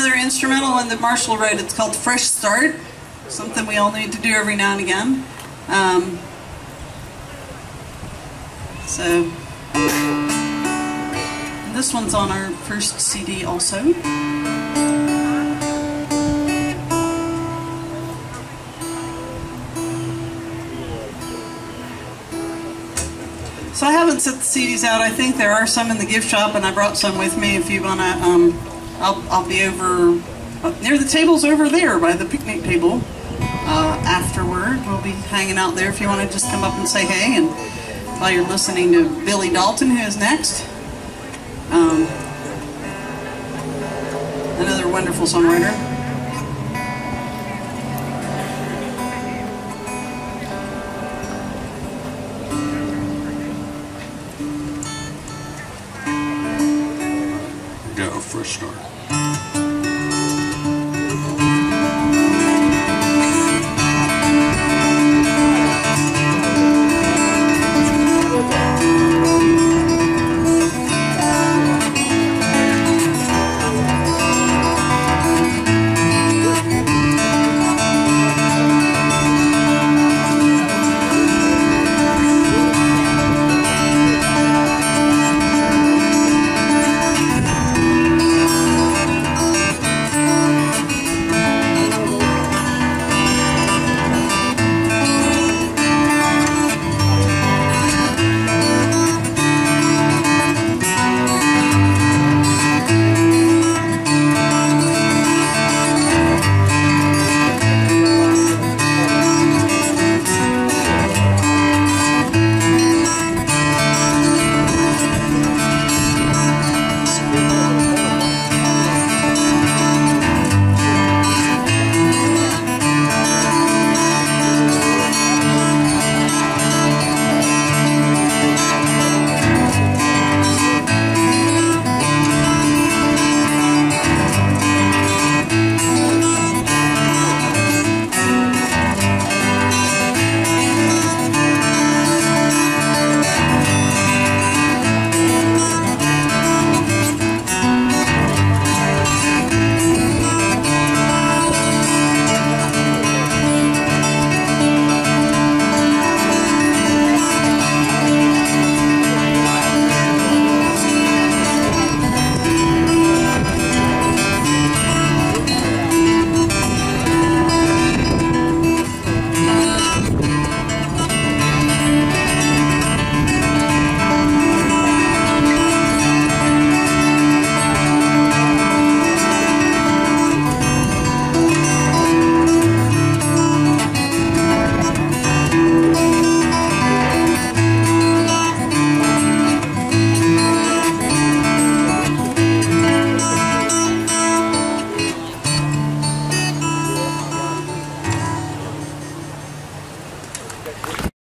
another instrumental one that Marshall wrote. It's called Fresh Start, something we all need to do every now and again. This one's on our first CD also. So I haven't set the CDs out. I think there are some in the gift shop, and I brought some with me. If you wanna, I'll be over near the tables over there by the picnic table afterward. We'll be hanging out there if you want to just come up and say hey. And while you're listening to Billy Dalton, who is next, another wonderful songwriter. Go, Fresh Start.